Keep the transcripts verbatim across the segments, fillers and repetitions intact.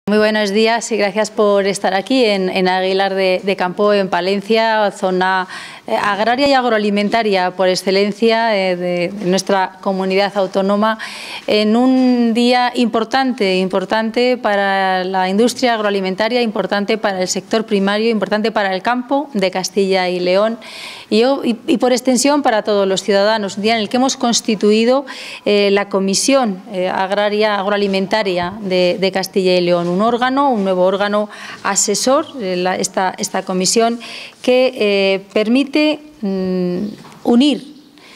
Muy buenos días y gracias por estar aquí en, en Aguilar de, de Campo, en Palencia, zona eh, agraria y agroalimentaria por excelencia eh, de, de nuestra comunidad autónoma, en un día importante, importante para la industria agroalimentaria, importante para el sector primario, importante para el campo de Castilla y León y, y, y por extensión para todos los ciudadanos. Un día en el que hemos constituido eh, la Comisión eh, Agraria Agroalimentaria de, de Castilla y León, un órgano, un nuevo órgano asesor, la, esta, esta comisión que eh, permite mm, unir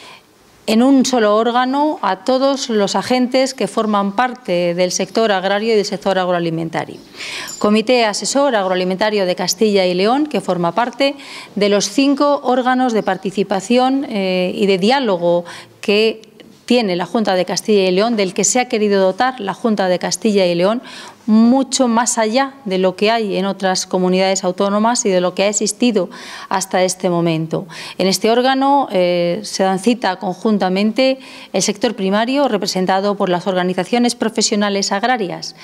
en un solo órgano a todos los agentes que forman parte del sector agrario y del sector agroalimentario. Comité Asesor Agroalimentario de Castilla y León, que forma parte de los cinco órganos de participación eh, y de diálogo que tiene la Junta de Castilla y León, del que se ha querido dotar la Junta de Castilla y León, mucho más allá de lo que hay en otras comunidades autónomas y de lo que ha existido hasta este momento. En este órgano eh, se dan cita conjuntamente el sector primario, representado por las organizaciones profesionales agrarias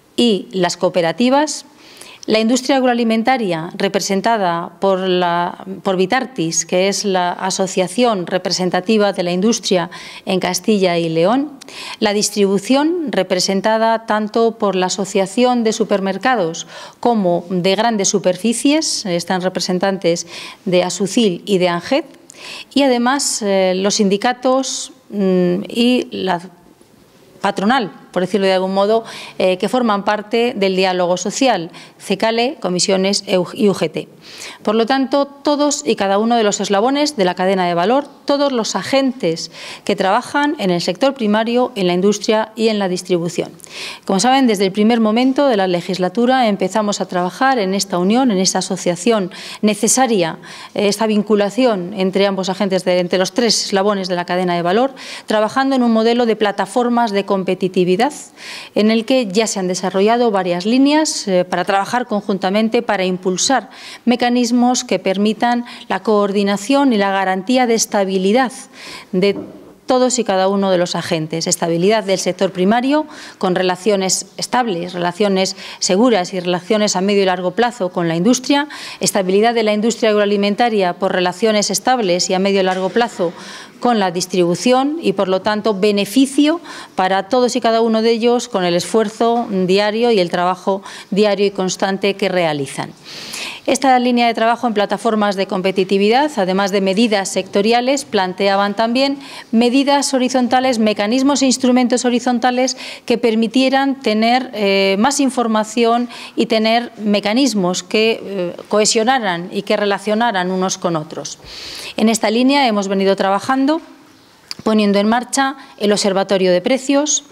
y las cooperativas, la industria agroalimentaria, representada por, la, por Vitartis, que es la asociación representativa de la industria en Castilla y León, la distribución, representada tanto por la Asociación de Supermercados como de Grandes Superficies, están representantes de Asucil y de ANGED, y además eh, los sindicatos mmm, y la patronal, por decirlo de algún modo, eh, que forman parte del diálogo social, CECALE, comisiones y U G T. Por lo tanto, todos y cada uno de los eslabones de la cadena de valor, todos los agentes que trabajan en el sector primario, en la industria y en la distribución. Como saben, desde el primer momento de la legislatura empezamos a trabajar en esta unión, en esta asociación necesaria, esta vinculación entre ambos agentes, de, entre los tres eslabones de la cadena de valor, trabajando en un modelo de plataformas de competitividad en el que ya se han desarrollado varias líneas eh, para trabajar conjuntamente para impulsar mecanismos que permitan la coordinación y la garantía de estabilidad de todos y cada uno de los agentes. Estabilidad del sector primario con relaciones estables, relaciones seguras y relaciones a medio y largo plazo con la industria. Estabilidad de la industria agroalimentaria por relaciones estables y a medio y largo plazo con la distribución y, por lo tanto, beneficio para todos y cada uno de ellos con el esfuerzo diario y el trabajo diario y constante que realizan. Esta línea de trabajo en plataformas de competitividad, además de medidas sectoriales, planteaban también medidas horizontales, mecanismos e instrumentos horizontales que permitieran tener eh, más información y tener mecanismos que eh, cohesionaran y que relacionaran unos con otros. En esta línea hemos venido trabajando poniendo en marcha el Observatorio de Precios,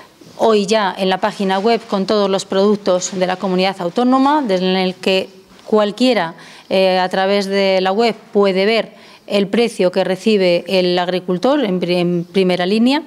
hoy ya en la página web con todos los productos de la comunidad autónoma, desde el que cualquiera eh, a través de la web puede ver el precio que recibe el agricultor en, en primera línea.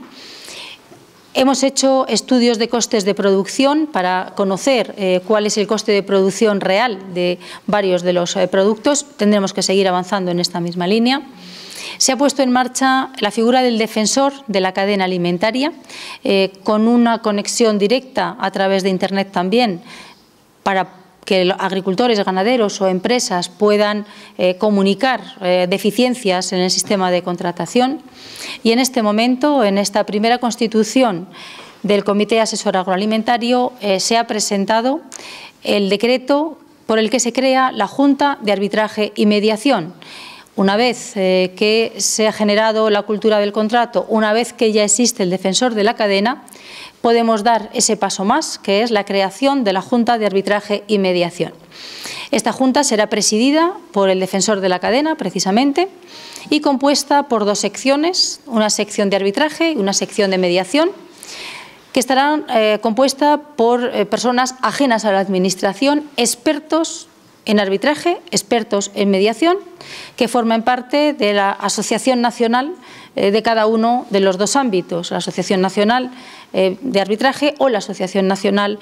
Hemos hecho estudios de costes de producción para conocer eh, cuál es el coste de producción real de varios de los eh, productos. Tendremos que seguir avanzando en esta misma línea. Se ha puesto en marcha la figura del defensor de la cadena alimentaria, eh, con una conexión directa a través de Internet también, para que los agricultores, ganaderos o empresas puedan eh, comunicar eh, deficiencias en el sistema de contratación. Y en este momento, en esta primera constitución del Comité Asesor Agroalimentario, eh, se ha presentado el decreto por el que se crea la Junta de Arbitraje y Mediación. Una vez eh, que se ha generado la cultura del contrato, una vez que ya existe el defensor de la cadena, podemos dar ese paso más, que es la creación de la Junta de Arbitraje y Mediación. Esta Junta será presidida por el defensor de la cadena, precisamente, y compuesta por dos secciones, una sección de arbitraje y una sección de mediación, que estarán eh, compuesta por eh, personas ajenas a la Administración, expertos en arbitraje, expertos en mediación, que forman parte de la Asociación Nacional eh, de cada uno de los dos ámbitos, la Asociación Nacional eh, de Arbitraje o la Asociación Nacional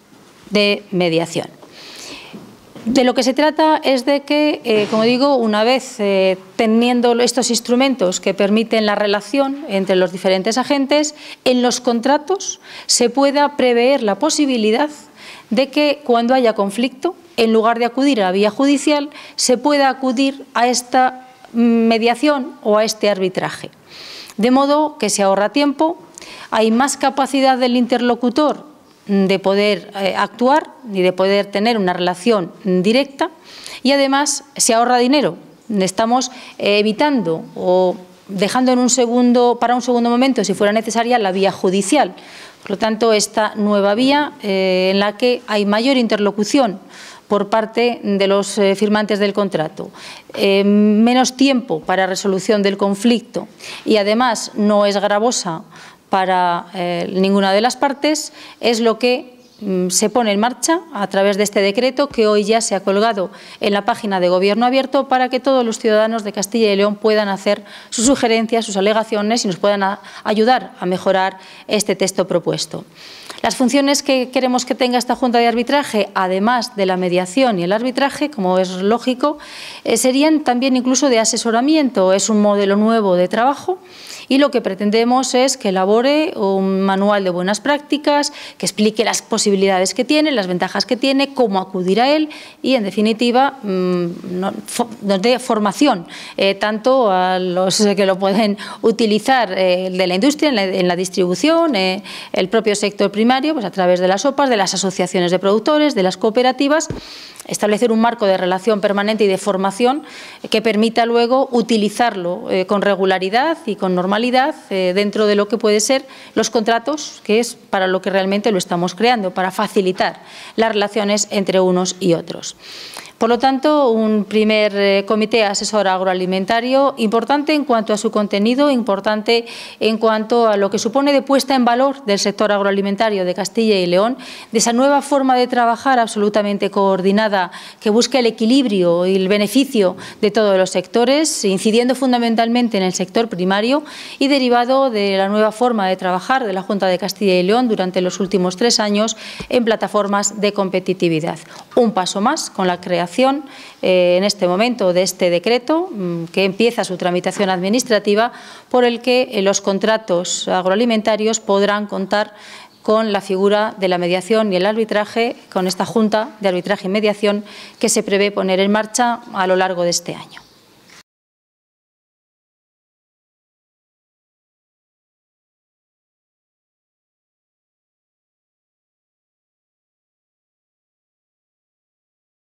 de Mediación. De lo que se trata es de que, eh, como digo, una vez eh, teniendo estos instrumentos que permiten la relación entre los diferentes agentes, en los contratos se pueda prever la posibilidad de que cuando haya conflicto, en lugar de acudir a la vía judicial, se pueda acudir a esta mediación o a este arbitraje. De modo que se ahorra tiempo, hay más capacidad del interlocutor de poder eh, actuar y de poder tener una relación directa, y además se ahorra dinero. Estamos eh, evitando o dejando en un segundo, para un segundo momento, si fuera necesaria, la vía judicial. Por lo tanto, esta nueva vía eh, en la que hay mayor interlocución por parte de los eh, firmantes del contrato, eh, menos tiempo para resolución del conflicto y además no es gravosa para eh, ninguna de las partes, es lo que mm, se pone en marcha a través de este decreto que hoy ya se ha colgado en la página de Gobierno Abierto para que todos los ciudadanos de Castilla y León puedan hacer sus sugerencias, sus alegaciones y nos puedan a, ayudar a mejorar este texto propuesto. Las funciones que queremos que tenga esta Junta de Arbitraje, además de la mediación y el arbitraje, como es lógico, eh, serían también incluso de asesoramiento. Es un modelo nuevo de trabajo y lo que pretendemos es que elabore un manual de buenas prácticas, que explique las posibilidades que tiene, las ventajas que tiene, cómo acudir a él y, en definitiva, nos dé formación eh, tanto a los que lo pueden utilizar eh, de la industria, en la, en la distribución, eh, el propio sector primario, pues a través de las O P As, de las asociaciones de productores, de las cooperativas, establecer un marco de relación permanente y de formación que permita luego utilizarlo eh, con regularidad y con normalidad eh, dentro de lo que puede ser los contratos, que es para lo que realmente lo estamos creando, para facilitar las relaciones entre unos y otros. Por lo tanto, un primer eh, comité asesor agroalimentario importante en cuanto a su contenido, importante en cuanto a lo que supone de puesta en valor del sector agroalimentario de Castilla y León, de esa nueva forma de trabajar absolutamente coordinada que busca el equilibrio y el beneficio de todos los sectores, incidiendo fundamentalmente en el sector primario y derivado de la nueva forma de trabajar de la Junta de Castilla y León durante los últimos tres años en plataformas de competitividad. Un paso más con la creación Eh, en este momento de este decreto que empieza su tramitación administrativa por el que eh, los contratos agroalimentarios podrán contar con la figura de la mediación y el arbitraje, con esta Junta de Arbitraje y Mediación que se prevé poner en marcha a lo largo de este año.